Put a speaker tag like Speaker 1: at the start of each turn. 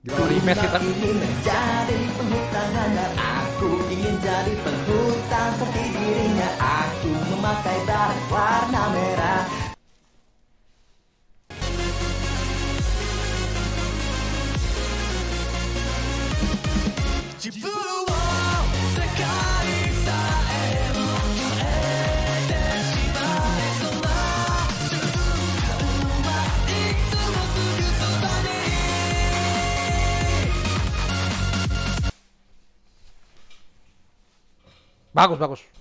Speaker 1: Gila rematch kita.
Speaker 2: Ingin menjadi penghutang handal. Aku ingin jadi penghutang seperti dirinya. Aku memakai barang warna merah.
Speaker 1: Bagus, bagus.